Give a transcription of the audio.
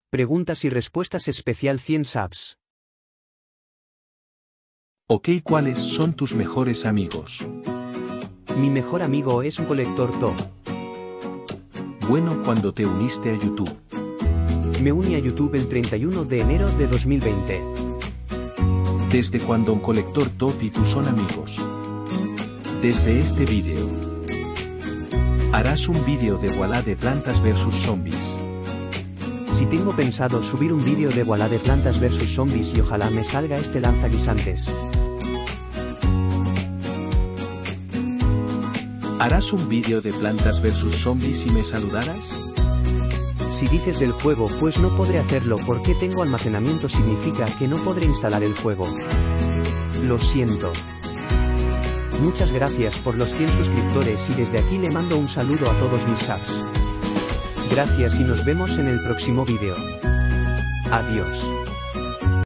Preguntas y respuestas especial 100 subs. Ok, ¿cuáles son tus mejores amigos? Mi mejor amigo es un colector top. Bueno, ¿cuándo te uniste a YouTube? Me uní a YouTube el 31 de enero de 2020. ¿Desde cuándo un colector top y tú son amigos? Desde este vídeo. Harás un vídeo de Voilà de Plantas vs Zombies. Si tengo pensado subir un vídeo de Voilà de Plantas vs Zombies y ojalá me salga este lanzaguisantes. ¿Harás un vídeo de Plantas vs Zombies y me saludarás? Si dices del juego, pues no podré hacerlo porque tengo almacenamiento, significa que no podré instalar el juego. Lo siento. Muchas gracias por los 100 suscriptores y desde aquí le mando un saludo a todos mis subs. Gracias y nos vemos en el próximo vídeo. Adiós.